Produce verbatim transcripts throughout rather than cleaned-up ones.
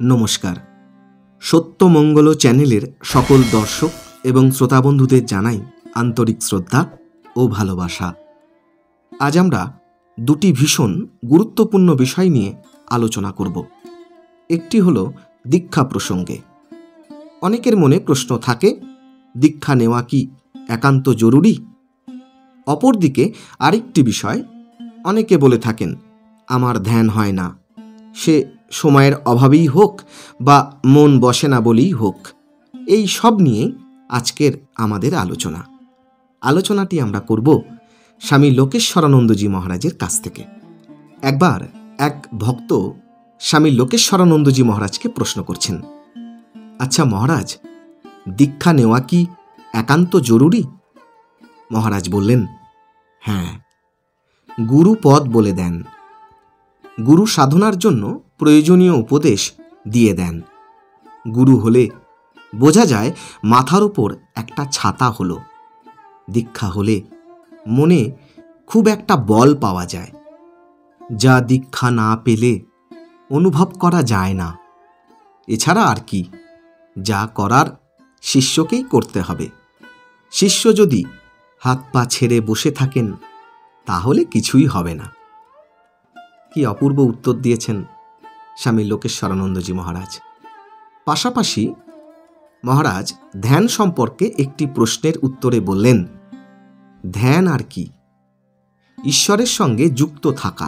নমস্কার। সত্যমঙ্গল চ্যানেলের সকল দর্শক এবং শ্রোতা বন্ধুদের জানাই আন্তরিক শ্রদ্ধা ও ভালোবাসা। আজ আমরা দুটি ভীষণ গুরুত্বপূর্ণ বিষয় নিয়ে আলোচনা করব। একটি হলো দীক্ষা প্রসঙ্গে। অনেকের মনে প্রশ্ন থাকে, দীক্ষা নেওয়া কি একান্ত জরুরি? অপরদিকে আরেকটি বিষয়, অনেকে বলে থাকেন আমার ধ্যান হয় না, সে সময়ের অভাবেই হোক বা মন বসে না বলেই হোক। এই সব নিয়ে আজকের আমাদের আলোচনা। আলোচনাটি আমরা করব স্বামী লোকেশ্বরানন্দজি মহারাজের কাছ থেকে। একবার এক ভক্ত স্বামী লোকেশ্বরানন্দজি মহারাজকে প্রশ্ন করছেন, আচ্ছা মহারাজ, দীক্ষা নেওয়া কি একান্ত জরুরি? মহারাজ বললেন, হ্যাঁ, গুরু পদ বলে দেন। গুরু সাধনার জন্য প্রয়োজনীয় উপদেশ দিয়ে দেন। গুরু হলে বোঝা যায় মাথার উপর একটা ছাতা হলো। দীক্ষা হলে মনে খুব একটা বল পাওয়া যায়, যা দীক্ষা না পেলে অনুভব করা যায় না। এছাড়া আর কি, যা করার শিষ্যকেই করতে হবে। শিষ্য যদি হাত পা ছেড়ে বসে থাকেন তাহলে কিছুই হবে না। কি অপূর্ব উত্তর দিয়েছেন স্বামী লোকেশ্বরানন্দজি মহারাজ। পাশাপাশি মহারাজ ধ্যান সম্পর্কে একটি প্রশ্নের উত্তরে বললেন, ধ্যান আর কি? ঈশ্বরের সঙ্গে যুক্ত থাকা।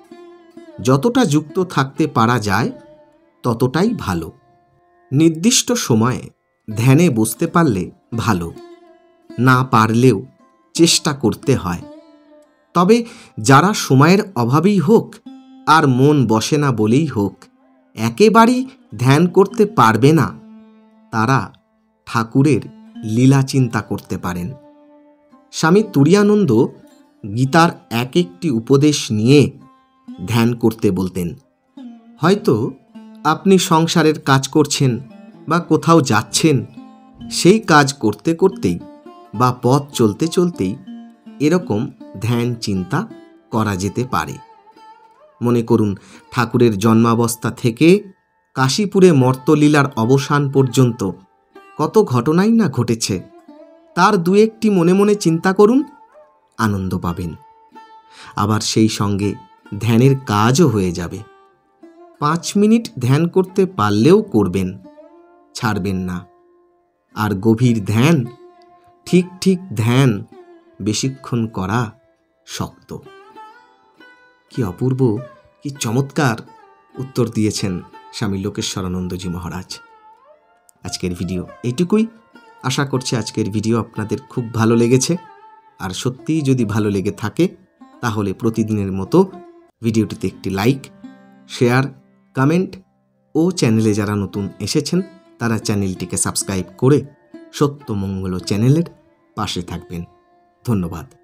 যতটা যুক্ত থাকতে পারা যায় ততটাই ভালো। নির্দিষ্ট সময়ে ধ্যানে বসতে পারলে ভালো, না পারলেও চেষ্টা করতে হয়। তবে যারা সময়ের অভাবেই হোক আর মন বসে না বলেই হোক একেবারেই ধ্যান করতে পারবে না, তারা ঠাকুরের লীলা চিন্তা করতে পারেন। স্বামী তুরীয়ানন্দ গীতার এক একটি উপদেশ নিয়ে ধ্যান করতে বলতেন। হয়তো আপনি সংসারের কাজ করছেন বা কোথাও যাচ্ছেন, সেই কাজ করতে করতেই বা পথ চলতে চলতেই এরকম ধ্যান চিন্তা করা যেতে পারে। মনে করুন, ঠাকুরের জন্মাবস্থা থেকে কাশীপুরে মর্তলীলার অবসান পর্যন্ত কত ঘটনাই না ঘটেছে, তার দু একটি মনে মনে চিন্তা করুন, আনন্দ পাবেন। আবার সেই সঙ্গে ধ্যানের কাজও হয়ে যাবে। পাঁচ মিনিট ধ্যান করতে পারলেও করবেন, ছাড়বেন না। আর গভীর ধ্যান, ঠিক ঠিক ধ্যান বেশিক্ষণ করা শক্ত। কি অপূর্ব, কি চমৎকার উত্তর দিয়েছেন স্বামী লোকেশ্বরানন্দজি মহারাজ। আজকের ভিডিও এইটুকুই। আশা করছি আজকের ভিডিও আপনাদের খুব ভালো লেগেছে। আর সত্যিই যদি ভালো লেগে থাকে তাহলে প্রতিদিনের মতো ভিডিওটিতে একটি লাইক, শেয়ার, কমেন্ট ও চ্যানেলে যারা নতুন এসেছেন তারা চ্যানেলটিকে সাবস্ক্রাইব করে সত্যমঙ্গল চ্যানেলের পাশে থাকবেন। ধন্যবাদ।